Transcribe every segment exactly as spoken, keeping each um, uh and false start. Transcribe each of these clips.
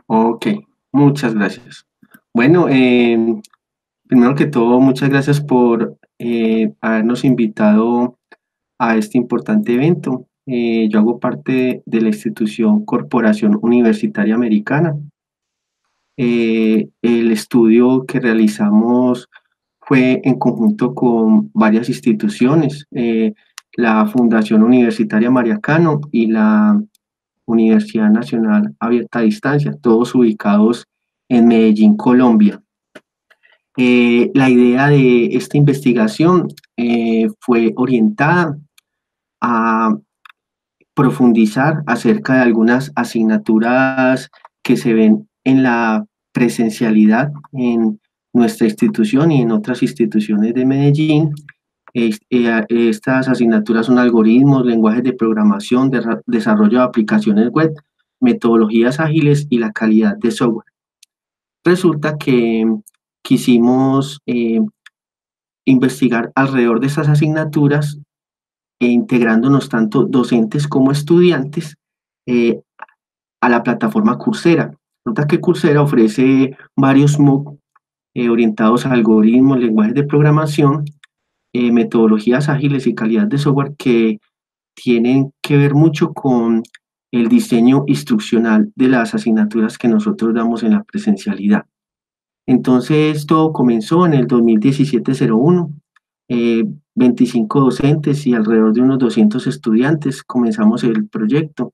Ok, muchas gracias. Bueno, em, primero que todo, muchas gracias por eh, habernos invitado a este importante evento. Eh, yo hago parte de la institución Corporación Universitaria Americana. Eh, el estudio que realizamos fue en conjunto con varias instituciones, eh, la Fundación Universitaria María Cano y la Universidad Nacional Abierta a Distancia, todos ubicados en Medellín, Colombia. Eh, la idea de esta investigación eh, fue orientada a profundizar acerca de algunas asignaturas que se ven en la presencialidad en nuestra institución y en otras instituciones de Medellín. Es- eh, Estas asignaturas son algoritmos, lenguajes de programación, de desarrollo de aplicaciones web, metodologías ágiles y la calidad de software. Resulta que quisimos eh, investigar alrededor de estas asignaturas e integrándonos tanto docentes como estudiantes eh, a la plataforma Coursera. Nota que Coursera ofrece varios MOOC eh, orientados a algoritmos, lenguajes de programación, eh, metodologías ágiles y calidad de software que tienen que ver mucho con el diseño instruccional de las asignaturas que nosotros damos en la presencialidad. Entonces, todo comenzó en el dos mil diecisiete cero uno. Eh, veinticinco docentes y alrededor de unos doscientos estudiantes comenzamos el proyecto.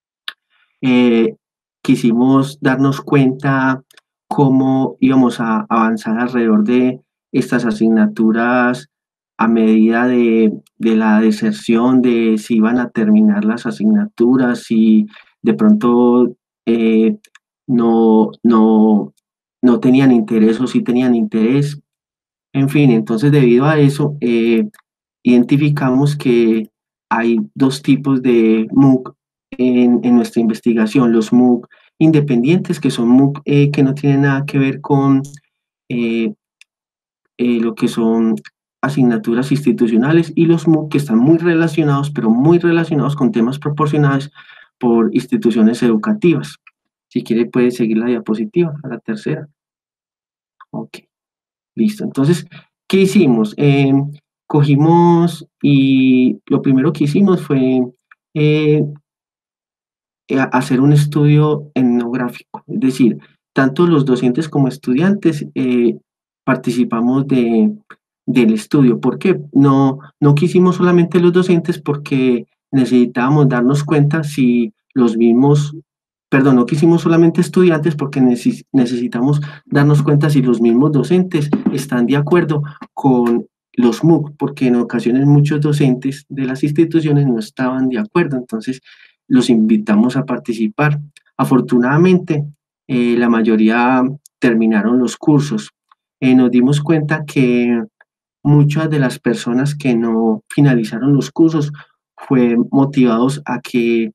Eh, Quisimos darnos cuenta cómo íbamos a avanzar alrededor de estas asignaturas a medida de, de la deserción, de si iban a terminar las asignaturas, si de pronto eh, no, no, no tenían interés o si tenían interés. En fin, entonces debido a eso, eh, identificamos que hay dos tipos de MOOC en, en nuestra investigación, los MOOC independientes, que son MOOC eh, que no tienen nada que ver con eh, eh, lo que son asignaturas institucionales, y los MOOC que están muy relacionados, pero muy relacionados con temas proporcionados por instituciones educativas. Si quiere puede seguir la diapositiva, a la tercera. Ok. Listo. Entonces, ¿qué hicimos? Eh, cogimos y lo primero que hicimos fue eh, eh, hacer un estudio etnográfico, es decir, tanto los docentes como estudiantes eh, participamos de, del estudio. ¿Por qué? No, no quisimos solamente los docentes porque necesitábamos darnos cuenta si los mismos, perdón, no quisimos solamente estudiantes porque neces necesitamos darnos cuenta si los mismos docentes están de acuerdo con los MOOC, porque en ocasiones muchos docentes de las instituciones no estaban de acuerdo. Entonces, los invitamos a participar. Afortunadamente, eh, la mayoría terminaron los cursos. Eh, nos dimos cuenta que muchas de las personas que no finalizaron los cursos fue motivados a que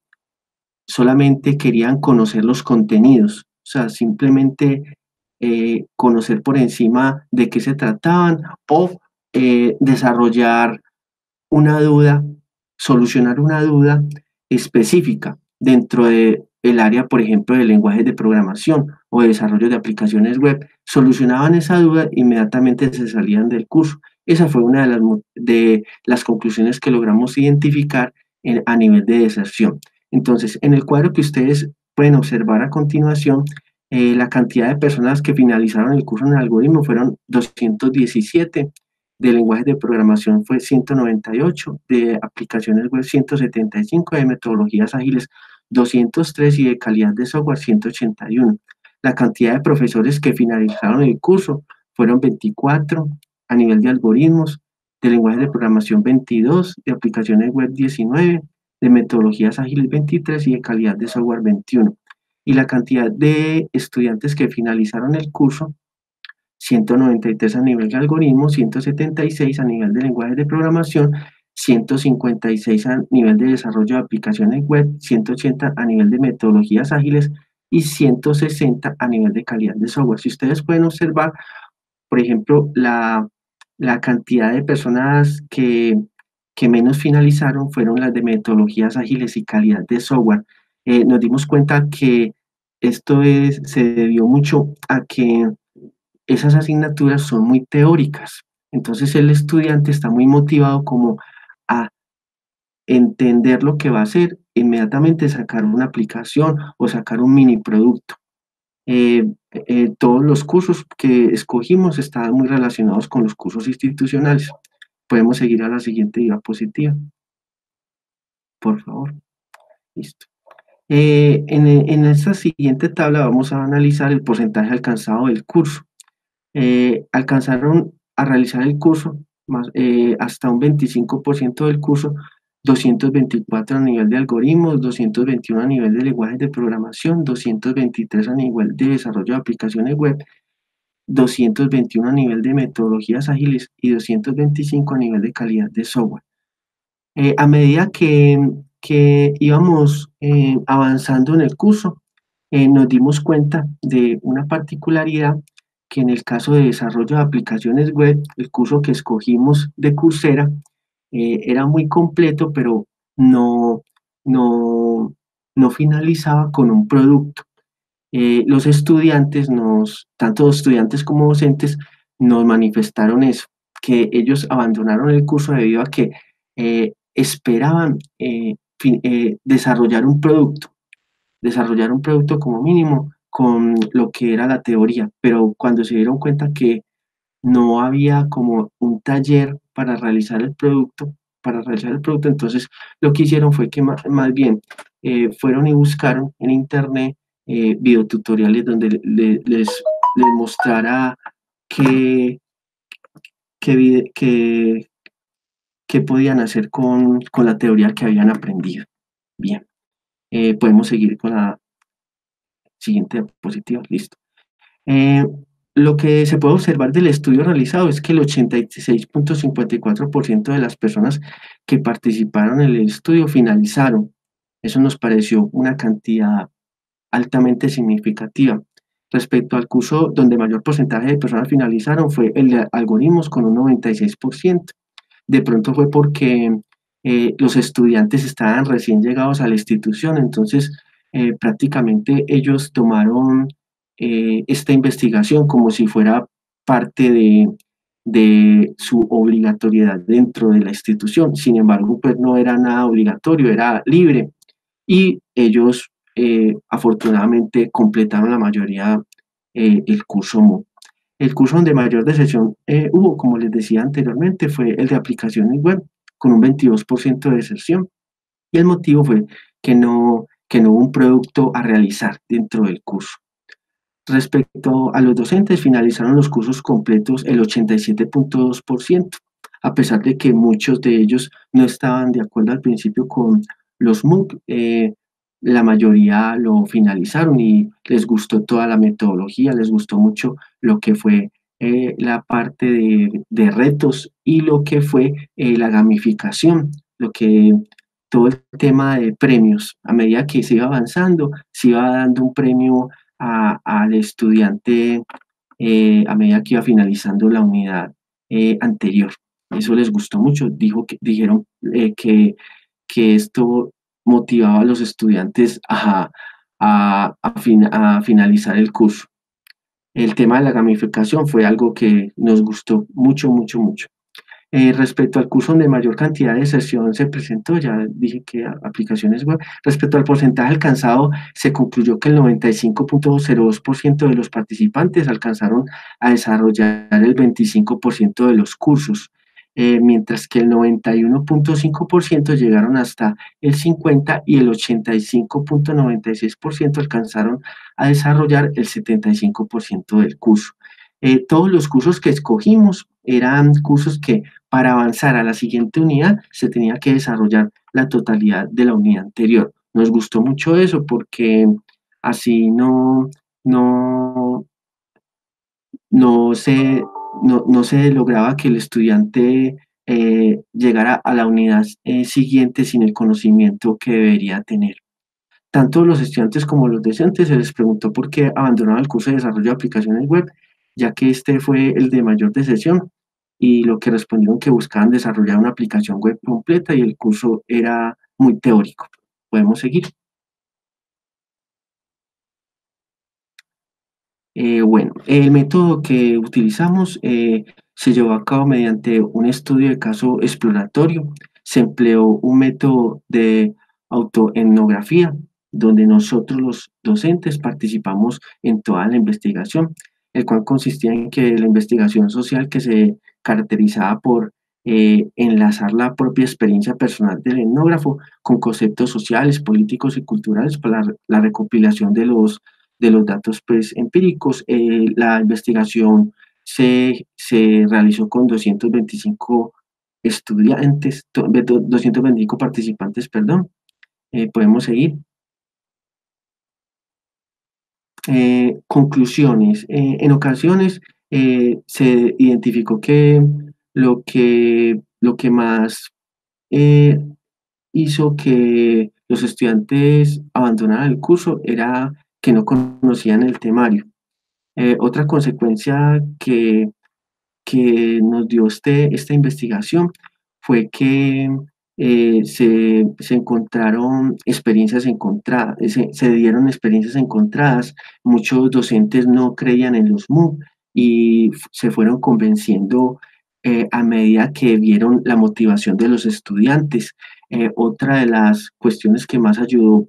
solamente querían conocer los contenidos, o sea, simplemente eh, conocer por encima de qué se trataban o eh, desarrollar una duda, solucionar una duda específica dentro de el área, por ejemplo, de lenguajes de programación o de desarrollo de aplicaciones web. Solucionaban esa duda, inmediatamente se salían del curso. Esa fue una de las, de las conclusiones que logramos identificar en, a nivel de deserción. Entonces, en el cuadro que ustedes pueden observar a continuación, eh, la cantidad de personas que finalizaron el curso en el algoritmo fueron doscientos diecisiete, de lenguajes de programación fue ciento noventa y ocho, de aplicaciones web ciento setenta y cinco, de metodologías ágiles doscientos tres y de calidad de software ciento ochenta y uno. La cantidad de profesores que finalizaron el curso fueron veinticuatro, a nivel de algoritmos, de lenguajes de programación veintidós, de aplicaciones web diecinueve, de metodologías ágiles veintitrés y de calidad de software veintiuno. Y la cantidad de estudiantes que finalizaron el curso, ciento noventa y tres a nivel de algoritmos, ciento setenta y seis a nivel de lenguajes de programación, ciento cincuenta y seis a nivel de desarrollo de aplicaciones web, ciento ochenta a nivel de metodologías ágiles y ciento sesenta a nivel de calidad de software. Si ustedes pueden observar, por ejemplo, la, la cantidad de personas que, que menos finalizaron fueron las de metodologías ágiles y calidad de software. Eh, nos dimos cuenta que esto es, se debió mucho a que esas asignaturas son muy teóricas. Entonces el estudiante está muy motivado como a entender lo que va a hacer, inmediatamente sacar una aplicación o sacar un mini producto. Eh, eh, todos los cursos que escogimos estaban muy relacionados con los cursos institucionales. Podemos seguir a la siguiente diapositiva, por favor. Listo. Eh, en, en esta siguiente tabla vamos a analizar el porcentaje alcanzado del curso. Eh, alcanzaron a realizar el curso más, eh, hasta un veinticinco por ciento del curso, doscientos veinticuatro a nivel de algoritmos, doscientos veintiuno a nivel de lenguajes de programación, doscientos veintitrés a nivel de desarrollo de aplicaciones web, doscientos veintiuno a nivel de metodologías ágiles y doscientos veinticinco a nivel de calidad de software. Eh, a medida que, que íbamos eh, avanzando en el curso, eh, nos dimos cuenta de una particularidad que en el caso de desarrollo de aplicaciones web, el curso que escogimos de Coursera eh, era muy completo, pero no, no, no finalizaba con un producto. Eh, los estudiantes, nos, tanto estudiantes como docentes, nos manifestaron eso, que ellos abandonaron el curso debido a que eh, esperaban eh, fin, eh, desarrollar un producto, desarrollar un producto como mínimo con lo que era la teoría, pero cuando se dieron cuenta que no había como un taller para realizar el producto, para realizar el producto, entonces lo que hicieron fue que más, más bien eh, fueron y buscaron en internet eh, videotutoriales donde le, les, les mostrara qué, qué, qué, qué podían hacer con, con, la teoría que habían aprendido. Bien, eh, podemos seguir con la siguiente diapositiva, listo. Eh, lo que se puede observar del estudio realizado es que el ochenta y seis punto cincuenta y cuatro por ciento de las personas que participaron en el estudio finalizaron. Eso nos pareció una cantidad altamente significativa. Respecto al curso donde mayor porcentaje de personas finalizaron fue el de algoritmos con un noventa y seis por ciento. De pronto fue porque eh, los estudiantes estaban recién llegados a la institución, entonces eh, prácticamente ellos tomaron eh, esta investigación como si fuera parte de, de su obligatoriedad dentro de la institución. Sin embargo, pues no era nada obligatorio, era libre y ellos eh, afortunadamente completaron la mayoría eh, el curso M O O C. El curso donde mayor deserción eh, hubo, como les decía anteriormente, fue el de aplicaciones web, con un veintidós por ciento de deserción. Y el motivo fue que no, que no hubo un producto a realizar dentro del curso. Respecto a los docentes, finalizaron los cursos completos el ochenta y siete punto dos por ciento, a pesar de que muchos de ellos no estaban de acuerdo al principio con los M O O C, eh, la mayoría lo finalizaron y les gustó toda la metodología, les gustó mucho lo que fue eh, la parte de, de, retos y lo que fue eh, la gamificación, lo que todo el tema de premios. A medida que se iba avanzando, se iba dando un premio a, al estudiante eh, a medida que iba finalizando la unidad eh, anterior. Eso les gustó mucho, dijo que, dijeron eh, que, que esto motivaba a los estudiantes a, a, a, fin, a finalizar el curso. El tema de la gamificación fue algo que nos gustó mucho, mucho, mucho. Eh, respecto al curso donde mayor cantidad de sesión se presentó, ya dije que aplicaciones web, respecto al porcentaje alcanzado, se concluyó que el noventa y cinco punto cero dos por ciento de los participantes alcanzaron a desarrollar el veinticinco por ciento de los cursos, eh, mientras que el noventa y uno punto cinco por ciento llegaron hasta el cincuenta por ciento y el ochenta y cinco punto noventa y seis por ciento alcanzaron a desarrollar el setenta y cinco por ciento del curso. Eh, todos los cursos que escogimos eran cursos que para avanzar a la siguiente unidad se tenía que desarrollar la totalidad de la unidad anterior. Nos gustó mucho eso porque así no, no, no, se, no, no se lograba que el estudiante eh, llegara a la unidad eh, siguiente sin el conocimiento que debería tener. Tanto los estudiantes como los docentes se les preguntó por qué abandonaban el curso de desarrollo de aplicaciones web, ya que este fue el de mayor deserción, y lo que respondieron que buscaban desarrollar una aplicación web completa y el curso era muy teórico. Podemos seguir. Eh, bueno, el método que utilizamos eh, se llevó a cabo mediante un estudio de caso exploratorio. Se empleó un método de autoetnografía, donde nosotros los docentes participamos en toda la investigación, el cual consistía en que la investigación social que se caracterizaba por eh, enlazar la propia experiencia personal del etnógrafo con conceptos sociales, políticos y culturales para la, la recopilación de los de los datos pues, empíricos. Eh, la investigación se, se realizó con doscientos veinticinco estudiantes, to- de do- doscientos veinticinco participantes, perdón. Eh, podemos seguir. Eh, conclusiones. Eh, en ocasiones eh, se identificó que lo que, lo que más eh, hizo que los estudiantes abandonaran el curso era que no conocían el temario. Eh, otra consecuencia que, que nos dio este, esta investigación fue que eh, se, se encontraron experiencias encontradas, se, se dieron experiencias encontradas. Muchos docentes no creían en los M O O C y f- se fueron convenciendo eh, a medida que vieron la motivación de los estudiantes. Eh, otra de las cuestiones que más ayudó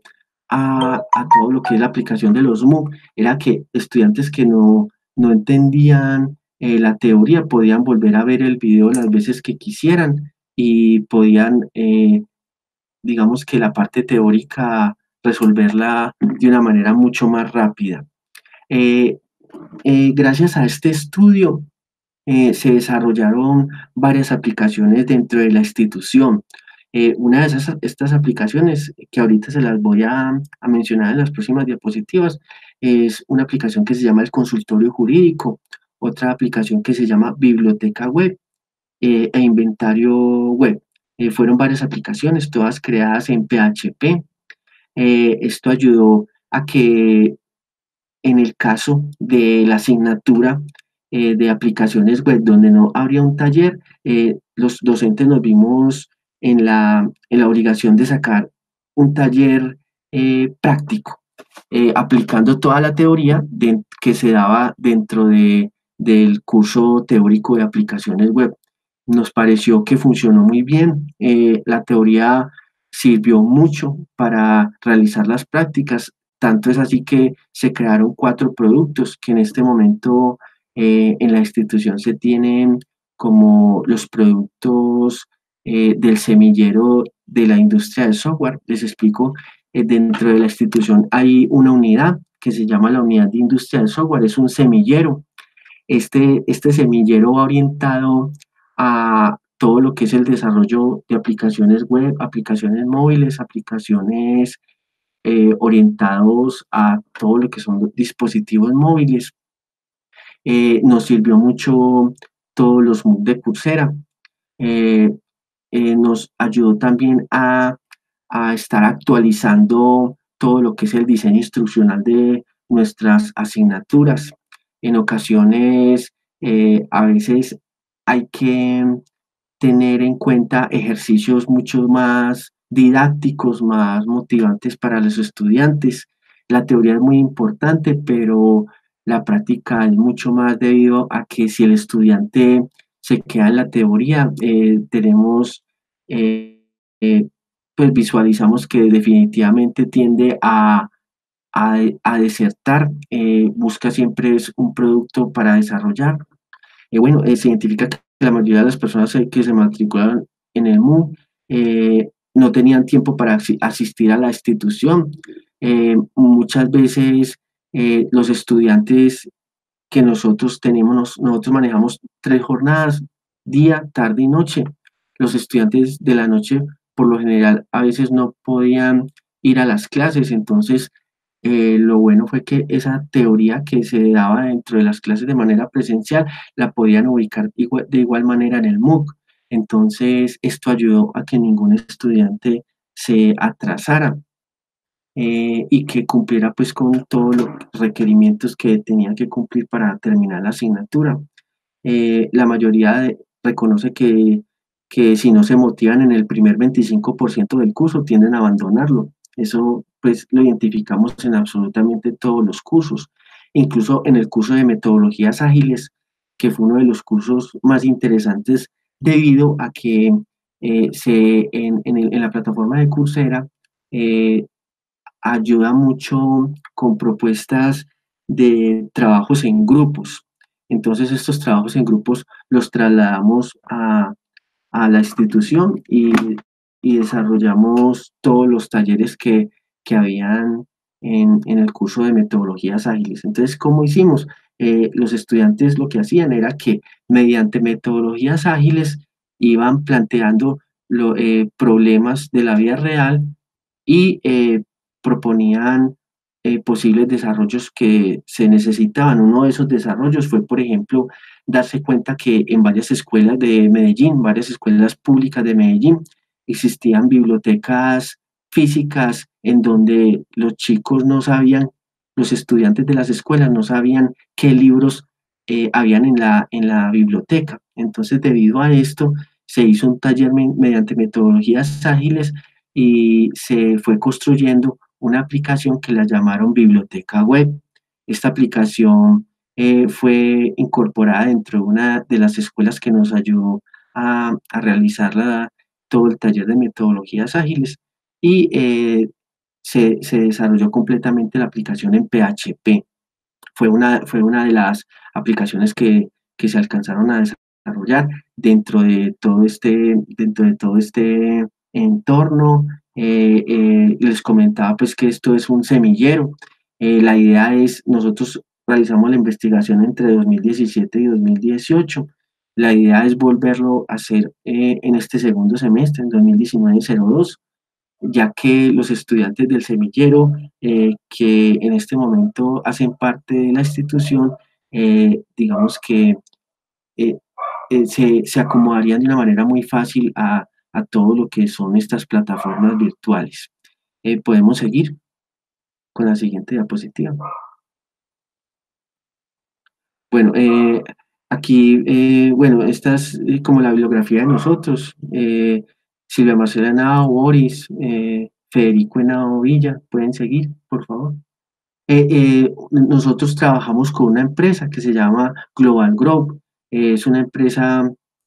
a, a todo lo que es la aplicación de los M O O C era que estudiantes que no, no entendían eh, la teoría podían volver a ver el video las veces que quisieran y podían, eh, digamos que la parte teórica, resolverla de una manera mucho más rápida. Eh, eh, Gracias a este estudio eh, se desarrollaron varias aplicaciones dentro de la institución. Eh, una de esas, estas aplicaciones, que ahorita se las voy a, a mencionar en las próximas diapositivas, es una aplicación que se llama el consultorio jurídico, otra aplicación que se llama biblioteca web eh, e inventario web. Eh, fueron varias aplicaciones, todas creadas en P H P. Eh, esto ayudó a que en el caso de la asignatura eh, de aplicaciones web donde no habría un taller, eh, los docentes nos vimos en la, en la obligación de sacar un taller eh, práctico, eh, aplicando toda la teoría de- que se daba dentro de, del curso teórico de aplicaciones web. Nos pareció que funcionó muy bien. Eh, la teoría sirvió mucho para realizar las prácticas. Tanto es así que se crearon cuatro productos que en este momento eh, en la institución se tienen como los productos eh, del semillero de la industria del software. Les explico, eh, dentro de la institución hay una unidad que se llama la unidad de industria del software, es un semillero. Este, este semillero va orientado a todo lo que es el desarrollo de aplicaciones web, aplicaciones móviles, aplicaciones eh, orientados a todo lo que son los dispositivos móviles. Eh, nos sirvió mucho todos los M O O C de Coursera. Eh, eh, Nos ayudó también a, a estar actualizando todo lo que es el diseño instruccional de nuestras asignaturas. En ocasiones, eh, a veces hay que tener en cuenta ejercicios mucho más didácticos, más motivantes para los estudiantes. La teoría es muy importante, pero la práctica es mucho más debido a que si el estudiante se queda en la teoría, eh, tenemos, eh, eh, pues visualizamos que definitivamente tiende a, a, a desertar, eh, busca siempre es un producto para desarrollar. Eh, bueno, eh, se identifica que la mayoría de las personas eh, que se matricularon en el M U eh, no tenían tiempo para asi- asistir a la institución. Eh, muchas veces eh, los estudiantes que nosotros tenemos, nos- nosotros manejamos tres jornadas, día, tarde y noche. Los estudiantes de la noche, por lo general, a veces no podían ir a las clases, entonces eh, lo bueno fue que esa teoría que se daba dentro de las clases de manera presencial la podían ubicar igual- de igual manera en el M O O C. Entonces, esto ayudó a que ningún estudiante se atrasara eh, y que cumpliera pues con todos los requerimientos que tenía que cumplir para terminar la asignatura. Eh, la mayoría de- reconoce que, que si no se motivan en el primer veinticinco por ciento del curso, tienden a abandonarlo. Eso pues lo identificamos en absolutamente todos los cursos. incluso en el curso de metodologías ágiles, que fue uno de los cursos más interesantes debido a que eh, se, en, en, el, en, la plataforma de Coursera eh, ayuda mucho con propuestas de trabajos en grupos. Entonces estos trabajos en grupos los trasladamos a, a la institución y, y, desarrollamos todos los talleres que, que habían en, en, el curso de metodologías ágiles. Entonces, ¿cómo hicimos? Eh, los estudiantes lo que hacían era que mediante metodologías ágiles iban planteando lo, eh, problemas de la vida real y eh, proponían eh, posibles desarrollos que se necesitaban. Uno de esos desarrollos fue, por ejemplo, darse cuenta que en varias escuelas de Medellín, varias escuelas públicas de Medellín, existían bibliotecas físicas en donde los chicos no sabían, los estudiantes de las escuelas no sabían qué libros eh, habían en la, en la biblioteca. Entonces, debido a esto, se hizo un taller me mediante metodologías ágiles y se fue construyendo una aplicación que la llamaron Biblioteca Web. Esta aplicación eh, fue incorporada dentro de una de las escuelas que nos ayudó a, a realizar la, todo el taller de metodologías ágiles y eh, se, se desarrolló completamente la aplicación en P H P. Fue una, fue una de las aplicaciones que, que se alcanzaron a desarrollar dentro de todo este, dentro de todo este entorno. Eh, eh, les comentaba pues que esto es un semillero. Eh, la idea es, nosotros realizamos la investigación entre dos mil diecisiete y dos mil dieciocho. La idea es volverlo a hacer eh, en este segundo semestre, en dos mil diecinueve cero dos, ya que los estudiantes del semillero eh, que en este momento hacen parte de la institución, eh, digamos que eh, eh, se, se, acomodarían de una manera muy fácil a, a, todo lo que son estas plataformas virtuales. Eh, podemos seguir con la siguiente diapositiva. Bueno, eh, aquí, eh, bueno, esta es eh, como la bibliografía de nosotros. Eh, Silvia Marcela Henao, Boris, eh, Federico Henao Villa, pueden seguir, por favor. Eh, eh, nosotros trabajamos con una empresa que se llama Global Group. Eh, es una empresa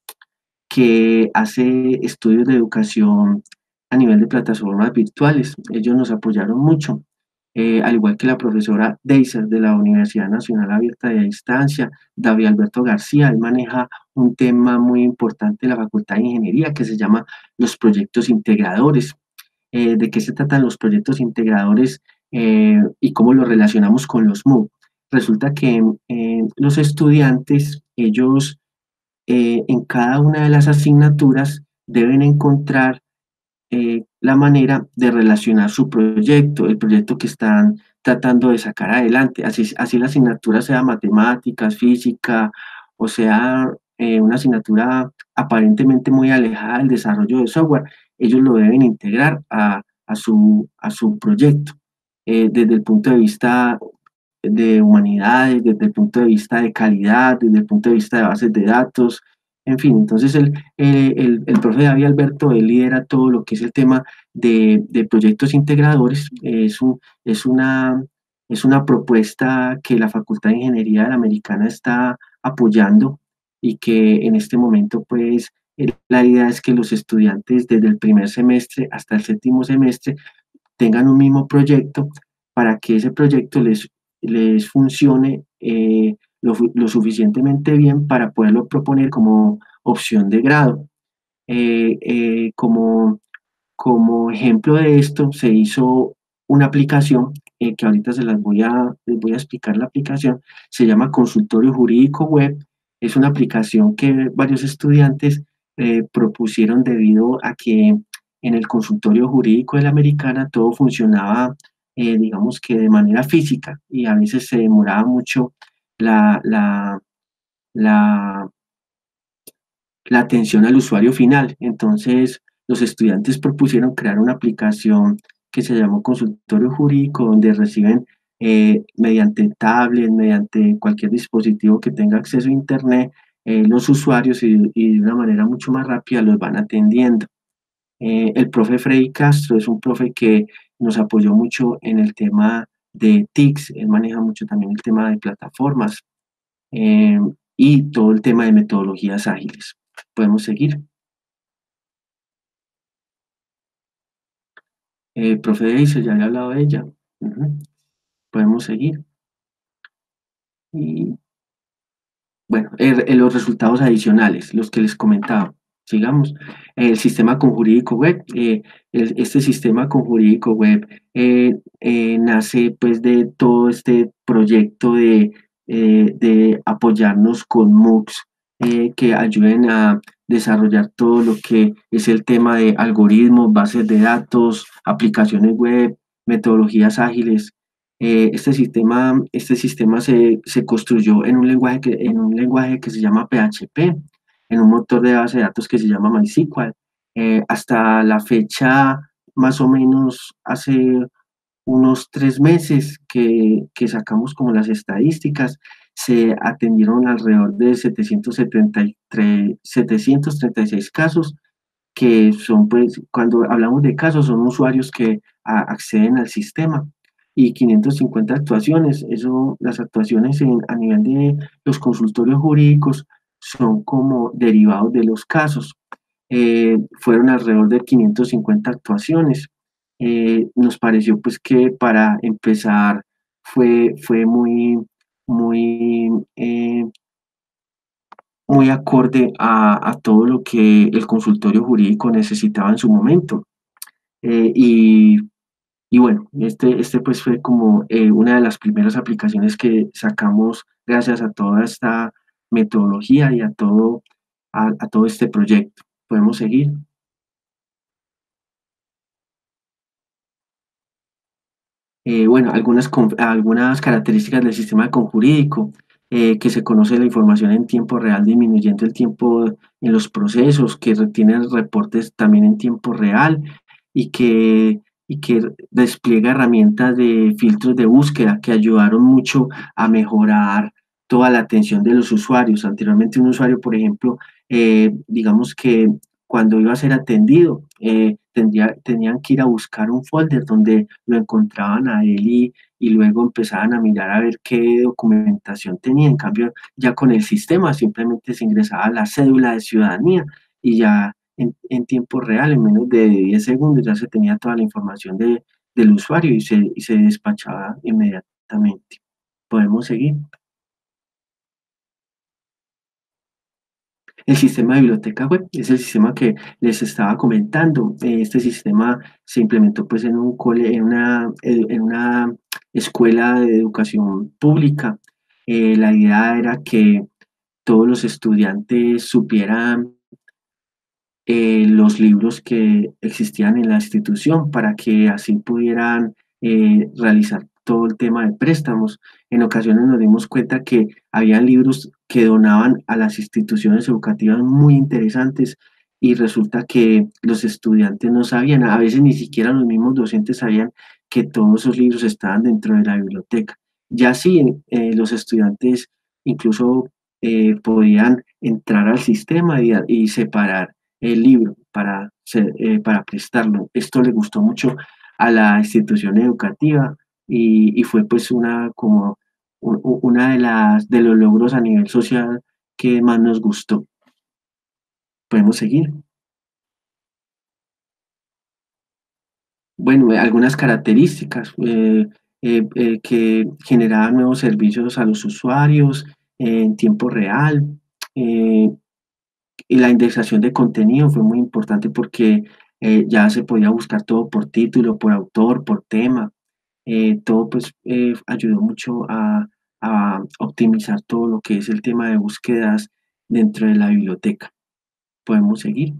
que hace estudios de educación a nivel de plataformas virtuales. Ellos nos apoyaron mucho, eh, al igual que la profesora Deiser de la Universidad Nacional Abierta de Distancia, David Alberto García. Él maneja un tema muy importante de la Facultad de Ingeniería que se llama los proyectos integradores. Eh, ¿De qué se tratan los proyectos integradores eh, y cómo los relacionamos con los M O O C? Resulta que eh, los estudiantes, ellos eh, en cada una de las asignaturas deben encontrar eh, la manera de relacionar su proyecto, el proyecto que están tratando de sacar adelante, así, así la asignatura sea matemáticas, física, o sea eh, una asignatura aparentemente muy alejada del desarrollo de software, ellos lo deben integrar a, a, su, a su proyecto, eh, desde el punto de vista de humanidades, desde el punto de vista de calidad, desde el punto de vista de bases de datos, en fin. Entonces el, el, el, el profe David Alberto, él lidera todo lo que es el tema de, de proyectos integradores. Es, un, es, una, es una propuesta que la Facultad de Ingeniería de la Americana está apoyando y que en este momento pues la idea es que los estudiantes desde el primer semestre hasta el séptimo semestre tengan un mismo proyecto para que ese proyecto les les funcione eh, lo, lo, suficientemente bien para poderlo proponer como opción de grado. Eh, eh, como, como ejemplo de esto, se hizo una aplicación eh, que ahorita se las voy a, les voy a explicar la aplicación, se llama Consultorio Jurídico Web. Es una aplicación que varios estudiantes eh, propusieron debido a que en el consultorio jurídico de la Americana todo funcionaba eh, digamos que de manera física y a veces se demoraba mucho la, la, la, la atención al usuario final. Entonces los estudiantes propusieron crear una aplicación que se llamó Consultorio Jurídico, donde reciben eh, mediante tablet, mediante cualquier dispositivo que tenga acceso a internet, eh, los usuarios y, y de una manera mucho más rápida los van atendiendo. Eh, el profe Freddy Castro es un profe que nos apoyó mucho en el tema de T I Cs, él maneja mucho también el tema de plataformas eh, y todo el tema de metodologías ágiles. Podemos seguir. Eh, profe Deise, ya le he hablado de ella. Ujú. Podemos seguir. Y bueno, er- eh, los resultados adicionales, los que les comentaba. Sigamos. El sistema conjurídico web. eh, el- este sistema conjurídico web eh, eh, nace pues de todo este proyecto de, eh, de apoyarnos con MOOCs eh, que ayuden a desarrollar todo lo que es el tema de algoritmos, bases de datos, aplicaciones web, metodologías ágiles. Eh, este sistema, este sistema se, se construyó en un lenguaje que, en un lenguaje que se llama P H P, en un motor de base de datos que se llama MySQL. Eh, hasta la fecha, más o menos hace unos tres meses que, que sacamos como las estadísticas, se atendieron alrededor de setecientos setenta y tres, setecientos treinta y seis casos que son, pues, cuando hablamos de casos, son usuarios que a, acceden al sistema y quinientas cincuenta actuaciones. Eso, las actuaciones en, a nivel de los consultorios jurídicos son como derivados de los casos. Eh, fueron alrededor de quinientas cincuenta actuaciones. Eh, nos pareció pues que para empezar fue, fue muy, muy eh, muy acorde a, a todo lo que el consultorio jurídico necesitaba en su momento. Eh, y, y, bueno, este, este pues fue como eh, una de las primeras aplicaciones que sacamos gracias a toda esta metodología y a todo, a, a todo este proyecto. Podemos seguir. Eh, bueno, algunas, con- algunas características del sistema conjurídico, eh, que se conoce la información en tiempo real, disminuyendo el tiempo en los procesos, que retiene reportes también en tiempo real y que, y que despliega herramientas de filtros de búsqueda que ayudaron mucho a mejorar toda la atención de los usuarios. Anteriormente un usuario, por ejemplo, eh, digamos que cuando iba a ser atendido, eh, tendría, tenían que ir a buscar un folder donde lo encontraban a él y, y luego empezaban a mirar a ver qué documentación tenía. En cambio, ya con el sistema simplemente se ingresaba la cédula de ciudadanía y ya en, en tiempo real, en menos de diez segundos, ya se tenía toda la información de, del usuario y se, y se despachaba inmediatamente. Podemos seguir. El sistema de biblioteca web es el sistema que les estaba comentando. Eh, Este sistema se implementó pues en un cole, en una, edu- en una escuela de educación pública. Eh, la idea era que todos los estudiantes supieran eh, los libros que existían en la institución para que así pudieran eh, realizar todo el tema de préstamos. En ocasiones nos dimos cuenta que había libros que donaban a las instituciones educativas muy interesantes y resulta que los estudiantes no sabían, a veces ni siquiera los mismos docentes sabían que todos esos libros estaban dentro de la biblioteca. Ya sí, eh, los estudiantes incluso eh, podían entrar al sistema y, y separar el libro para, ser- eh, para prestarlo. Esto le gustó mucho a la institución educativa y, y fue pues una como u- u- una de las de los logros a nivel social que más nos gustó. Podemos seguir. Bueno, eh, algunas características eh, eh, eh, que generaban nuevos servicios a los usuarios eh, en tiempo real. eh, Y la indexación de contenido fue muy importante porque eh, ya se podía buscar todo por título, por autor, por tema. Eh, todo pues eh, ayudó mucho a, a optimizar todo lo que es el tema de búsquedas dentro de la biblioteca. Podemos seguir.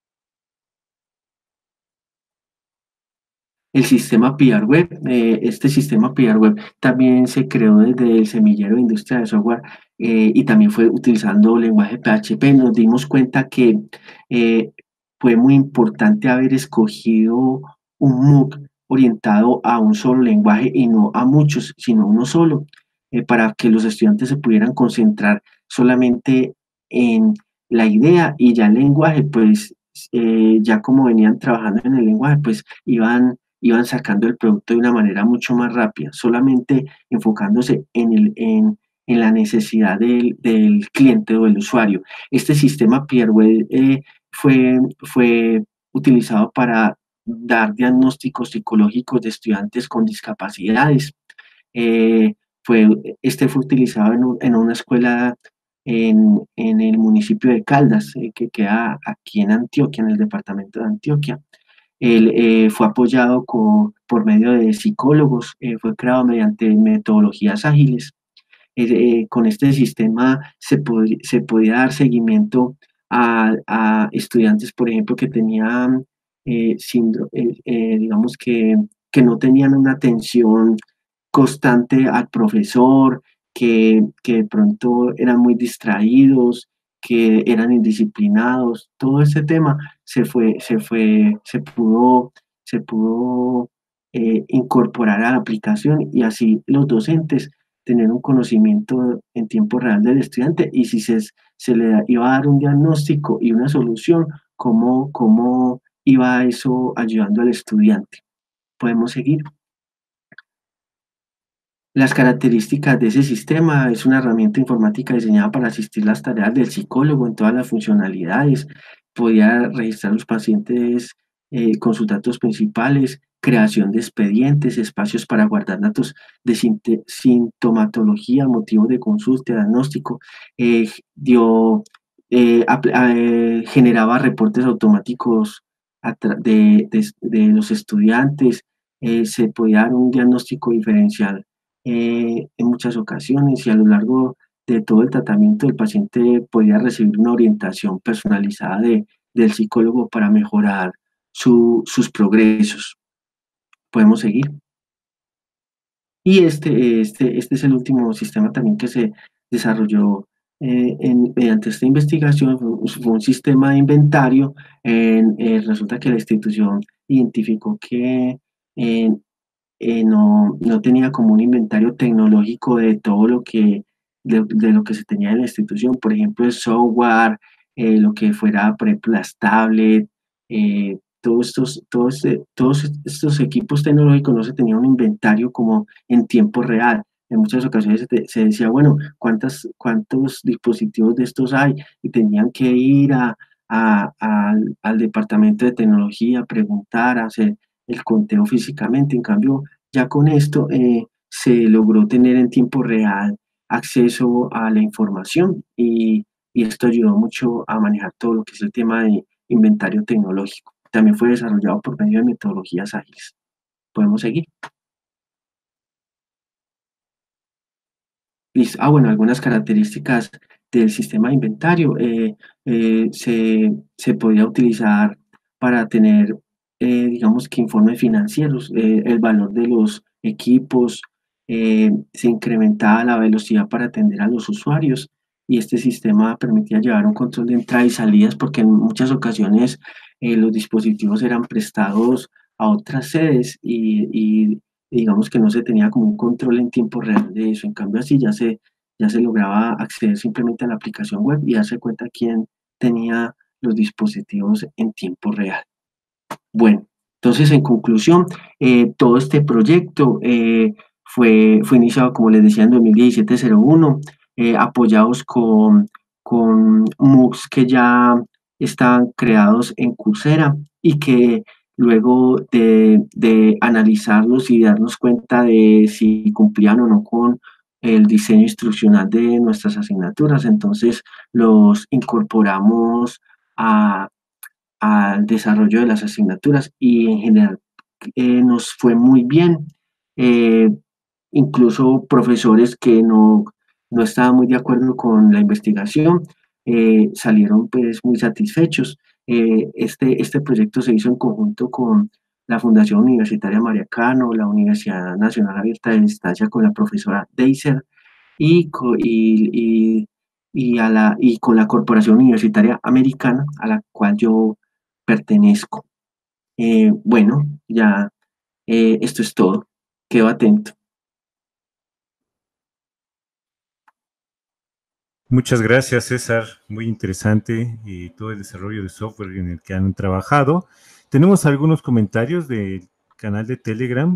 El sistema P R Web, eh, este sistema P R Web también se creó desde el semillero de industria de software eh, y también fue utilizando lenguaje P H P. Nos dimos cuenta que eh, fue muy importante haber escogido un MOOC orientado a un solo lenguaje y no a muchos, sino uno solo, eh, para que los estudiantes se pudieran concentrar solamente en la idea y ya el lenguaje, pues eh, ya como venían trabajando en el lenguaje, pues iban iban sacando el producto de una manera mucho más rápida, solamente enfocándose en, el, en, en la necesidad del, del, cliente o del usuario. Este sistema Pierrewell eh, fue, fue utilizado para dar diagnósticos psicológicos de estudiantes con discapacidades. Eh, fue, este fue utilizado en, un, en una escuela en, en, el municipio de Caldas, eh, que queda aquí en Antioquia, en el departamento de Antioquia. Él eh, fue apoyado con, por medio de psicólogos, eh, fue creado mediante metodologías ágiles. Eh, eh, con este sistema se, pod se podía dar seguimiento a, a, estudiantes, por ejemplo, que tenían, eh, síndrome, eh, eh, digamos que, que no tenían una atención constante al profesor, que, que de pronto eran muy distraídos, que eran indisciplinados. Todo ese tema se fue, se fue, se pudo, se pudo eh, incorporar a la aplicación, y así los docentes tener un conocimiento en tiempo real del estudiante, y si se, se le iba a dar un diagnóstico y una solución, cómo, cómo iba eso ayudando al estudiante. Podemos seguir. Las características de ese sistema: es una herramienta informática diseñada para asistir las tareas del psicólogo en todas las funcionalidades. Podía registrar los pacientes eh, con sus datos principales, creación de expedientes, espacios para guardar datos de sintomatología, motivos de consulta, diagnóstico. Eh, dio, eh, eh, generaba reportes automáticos de, de, de los estudiantes. Eh, se podía dar un diagnóstico diferencial eh, en muchas ocasiones, y a lo largo de todo el tratamiento el paciente podía recibir una orientación personalizada de, del psicólogo para mejorar su, sus progresos. Podemos seguir. Y este, este, este es el último sistema también que se desarrolló eh, en, mediante esta investigación. Fue un sistema de inventario. En, eh, resulta que la institución identificó que eh, eh, no, no tenía como un inventario tecnológico de todo lo que, de, de lo que se tenía en la institución, por ejemplo, el software, eh, lo que fuera, por ejemplo, las tablets, eh, todos, estos, todos, todos estos equipos tecnológicos no se tenía un inventario como en tiempo real. En muchas ocasiones se, se decía, bueno, ¿cuántas, ¿cuántos dispositivos de estos hay? Y tenían que ir a, a, a, al, al departamento de tecnología, preguntar, hacer el conteo físicamente. En cambio, ya con esto eh, se logró tener en tiempo real acceso a la información, y, y esto ayudó mucho a manejar todo lo que es el tema de inventario tecnológico. También fue desarrollado por medio de metodologías ágiles. Podemos seguir. Listo. Ah, bueno, algunas características del sistema de inventario. Eh, eh, se, se podía utilizar para tener, eh, digamos que informes financieros, eh, el valor de los equipos. Eh, se incrementaba la velocidad para atender a los usuarios, y este sistema permitía llevar un control de entradas y salidas, porque en muchas ocasiones eh, los dispositivos eran prestados a otras sedes, y, y digamos que no se tenía como un control en tiempo real de eso. En cambio, así ya se, ya se lograba acceder simplemente a la aplicación web y darse cuenta quién tenía los dispositivos en tiempo real. Bueno, entonces, en conclusión, eh, todo este proyecto eh, fue, fue iniciado, como les decía, en dos mil diecisiete cero uno, eh, apoyados con, con MOOCs que ya estaban creados en Coursera, y que luego de, de analizarlos y darnos cuenta de si cumplían o no con el diseño instruccional de nuestras asignaturas, entonces los incorporamos a, al desarrollo de las asignaturas, y en general eh, nos fue muy bien. Eh, Incluso profesores que no, no estaban muy de acuerdo con la investigación eh, salieron pues muy satisfechos. Eh, este, este proyecto se hizo en conjunto con la Fundación Universitaria María Cano, la Universidad Nacional Abierta de Distancia con la profesora Deiser, y, y, y, y, a la, y con la Corporación Universitaria Americana, a la cual yo pertenezco. Eh, bueno, ya eh, esto es todo. Quedo atento. Muchas gracias, César. Muy interesante y todo el desarrollo de software en el que han trabajado. Tenemos algunos comentarios de canal de Telegram.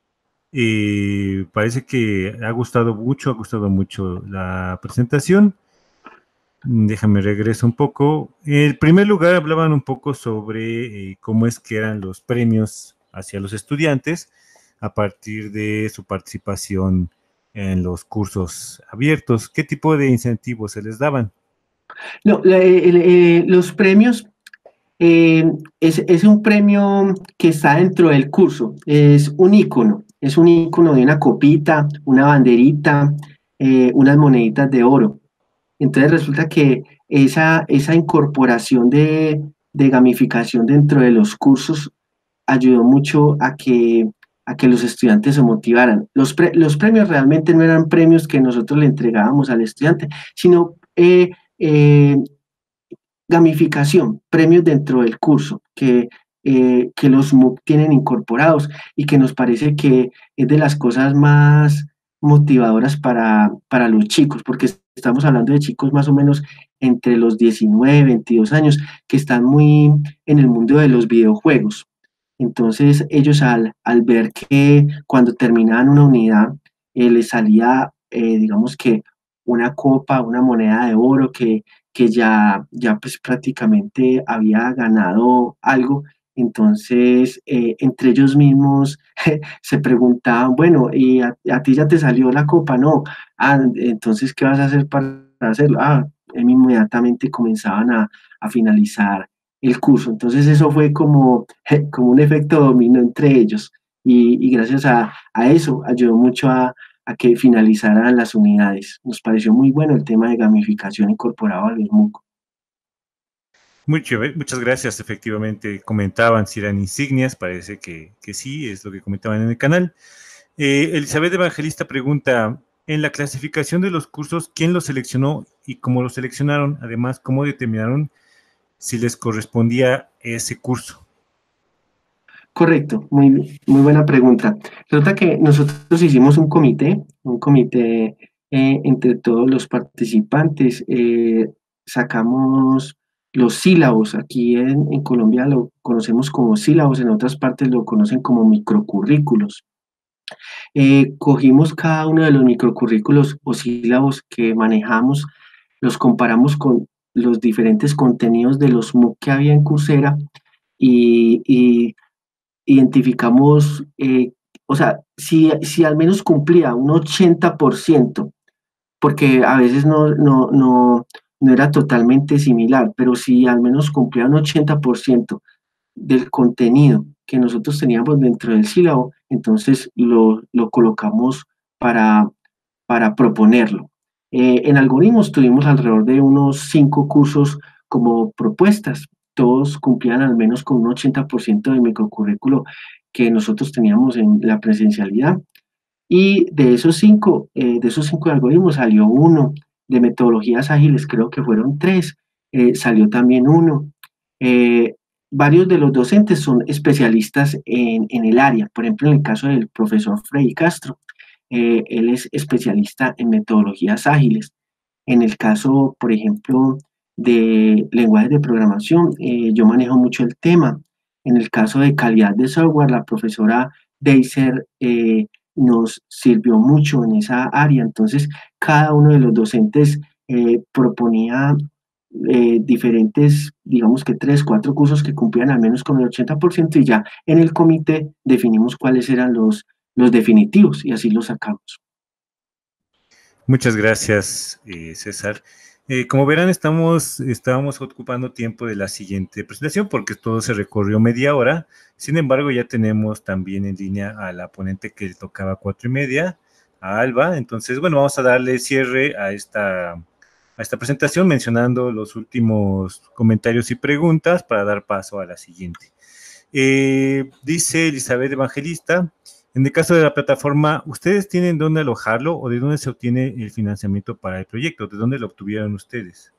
Eh, parece que ha gustado mucho, ha gustado mucho la presentación. Déjame regreso un poco. En primer lugar, hablaban un poco sobre eh, cómo es que eran los premios hacia los estudiantes a partir de su participación en los cursos abiertos. ¿Qué tipo de incentivos se les daban? No, la- el- eh, los premios eh, es, es un premio que está dentro del curso, es un icono, es un icono de una copita, una banderita, eh, unas moneditas de oro. Entonces resulta que esa, esa incorporación de, de gamificación dentro de los cursos ayudó mucho a que, a que los estudiantes se motivaran. Los, pre, los premios realmente no eran premios que nosotros le entregábamos al estudiante, sino eh, eh, gamificación, premios dentro del curso que, eh, que los M O O C tienen incorporados y que nos parece que es de las cosas más motivadoras para, para los chicos, porque estamos hablando de chicos más o menos entre los diecinueve, veintidós años, que están muy en el mundo de los videojuegos. Entonces ellos al, al ver que cuando terminaban una unidad, eh, les salía, eh, digamos que una copa, una moneda de oro que, que ya, ya pues prácticamente había ganado algo, entonces eh, entre ellos mismos se preguntaban, bueno, ¿y a, a, ti ya te salió la copa? No, ah, entonces, ¿qué vas a hacer para hacerlo? Ah, inmediatamente comenzaban a, a finalizar el curso. Entonces eso fue como, como un efecto dominó entre ellos y, y gracias a, a, eso ayudó mucho a, a, que finalizaran las unidades. Nos pareció muy bueno el tema de gamificación incorporado a los M O O C. Mucho, muchas gracias, efectivamente comentaban si eran insignias, parece que, que sí, es lo que comentaban en el canal. Eh, Elizabeth Evangelista pregunta, en la clasificación de los cursos, ¿quién los seleccionó y cómo los seleccionaron? Además, ¿cómo determinaron si les correspondía ese curso? Correcto, muy, muy buena pregunta. Resulta que nosotros hicimos un comité, un comité eh, entre todos los participantes, eh, sacamos los sílabos, aquí en, en Colombia lo conocemos como sílabos, en otras partes lo conocen como microcurrículos. Eh, cogimos cada uno de los microcurrículos o sílabos que manejamos, los comparamos con los diferentes contenidos de los M O O C que había en Coursera y, y identificamos, eh, o sea, si, si al menos cumplía un ochenta por ciento, porque a veces no, no, no, no era totalmente similar, pero si al menos cumplía un ochenta por ciento del contenido que nosotros teníamos dentro del sílabo, entonces lo, lo colocamos para, para proponerlo. Eh, en algoritmos tuvimos alrededor de unos cinco cursos como propuestas. Todos cumplían al menos con un ochenta por ciento del microcurrículo que nosotros teníamos en la presencialidad. Y de esos cinco, eh, de esos cinco algoritmos salió uno. De metodologías ágiles creo que fueron tres. Eh, salió también uno. Eh, varios de los docentes son especialistas en, en, el área. Por ejemplo, en el caso del profesor Freddy Castro, eh, él es especialista en metodologías ágiles. En el caso, por ejemplo, de lenguajes de programación, eh, yo manejo mucho el tema. En el caso de calidad de software, la profesora Deiser eh, nos sirvió mucho en esa área. Entonces, cada uno de los docentes eh, proponía eh, diferentes, digamos que tres, cuatro cursos que cumplían al menos con el ochenta por ciento y ya en el comité definimos cuáles eran los, los definitivos y así los sacamos. Muchas gracias, eh, César. Eh, como verán, estamos, estábamos ocupando tiempo de la siguiente presentación porque todo se recorrió media hora. Sin embargo, ya tenemos también en línea a la ponente que le tocaba cuatro y media, a Alba. Entonces, bueno, vamos a darle cierre a esta, a esta presentación mencionando los últimos comentarios y preguntas para dar paso a la siguiente. Eh, dice Elizabeth Evangelista, en el caso de la plataforma, ¿ustedes tienen dónde alojarlo o de dónde se obtiene el financiamiento para el proyecto? ¿De dónde lo obtuvieron ustedes?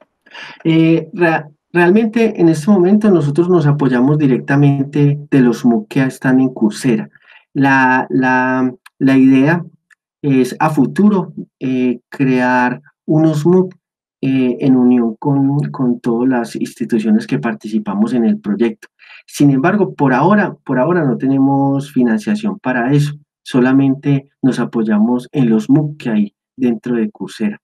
Eh, re realmente en este momento nosotros nos apoyamos directamente de los M O O C que están en Coursera. La, la, la idea es a futuro eh, crear unos M O O C eh, en unión con, con todas las instituciones que participamos en el proyecto. Sin embargo, por ahora, por ahora no tenemos financiación para eso, solamente nos apoyamos en los MOOC que hay dentro de Coursera.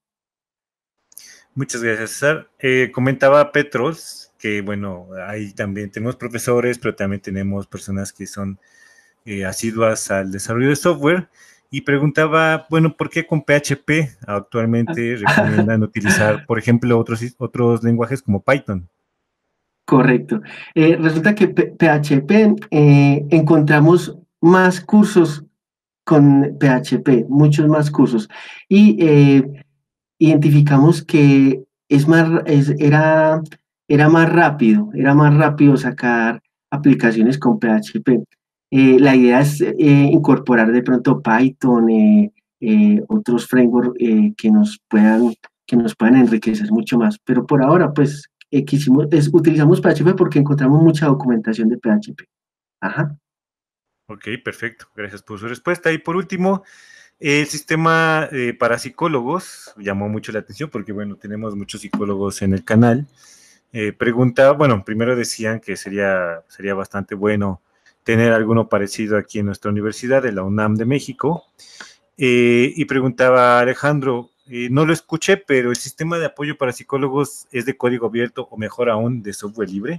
Muchas gracias, César. Eh, comentaba Petros que, bueno, ahí también tenemos profesores, pero también tenemos personas que son eh, asiduas al desarrollo de software. Y preguntaba, bueno, ¿por qué con P H P actualmente recomiendan utilizar, por ejemplo, otros, otros lenguajes como Python? Correcto. Eh, resulta que P- PHP eh, encontramos más cursos con P H P, muchos más cursos. Y eh, identificamos que es más, es, era, era más rápido, era más rápido sacar aplicaciones con P H P. Eh, la idea es eh, incorporar de pronto Python, eh, eh, otros frameworks eh, que nos puedan, que nos puedan enriquecer mucho más. Pero por ahora, pues, eh, quisimos, es, utilizamos P H P porque encontramos mucha documentación de P H P. Ajá. Ok, perfecto. Gracias por su respuesta. Y por último, el sistema eh, para psicólogos llamó mucho la atención porque, bueno, tenemos muchos psicólogos en el canal. Eh, preguntaba, bueno, primero decían que sería, sería bastante bueno tener alguno parecido aquí en nuestra universidad, de la UNAM de México. Eh, y preguntaba Alejandro, eh, no lo escuché, pero ¿el sistema de apoyo para psicólogos es de código abierto o mejor aún de software libre?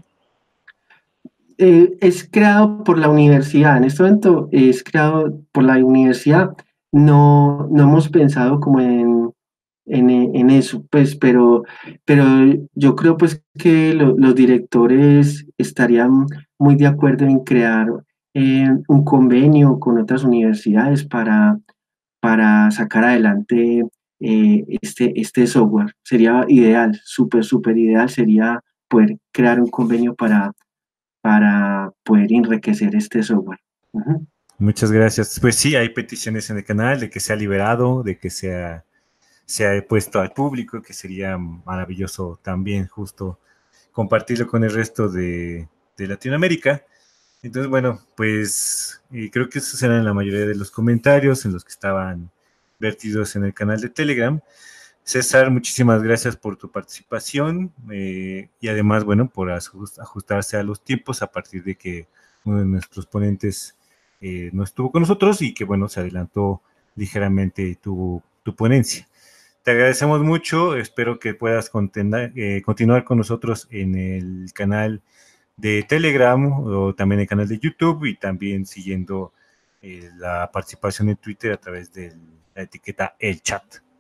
Eh, es creado por la universidad. En este momento es creado por la universidad. No, no hemos pensado como en, en, en eso, pues, pero, pero yo creo pues que lo, los directores estarían muy de acuerdo en crear eh, un convenio con otras universidades para, para sacar adelante eh, este, este software. Sería ideal, súper, súper ideal sería poder crear un convenio para para poder enriquecer este software. Ujú. Muchas gracias. Pues sí, hay peticiones en el canal de que sea liberado, de que sea, sea puesto al público, que sería maravilloso también justo compartirlo con el resto de, de Latinoamérica. Entonces, bueno, pues y creo que esos eran la mayoría de los comentarios en los que estaban vertidos en el canal de Telegram. César, muchísimas gracias por tu participación eh, y además, bueno, por ajustarse a los tiempos a partir de que uno de nuestros ponentes eh, no estuvo con nosotros y que, bueno, se adelantó ligeramente tu, tu ponencia. Te agradecemos mucho, espero que puedas contenda, eh, continuar con nosotros en el canal de Telegram o también el canal de YouTube y también siguiendo eh, la participación en Twitter a través de la etiqueta El Chat.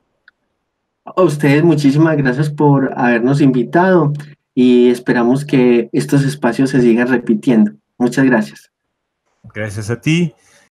A ustedes muchísimas gracias por habernos invitado y esperamos que estos espacios se sigan repitiendo. Muchas gracias. Gracias a ti.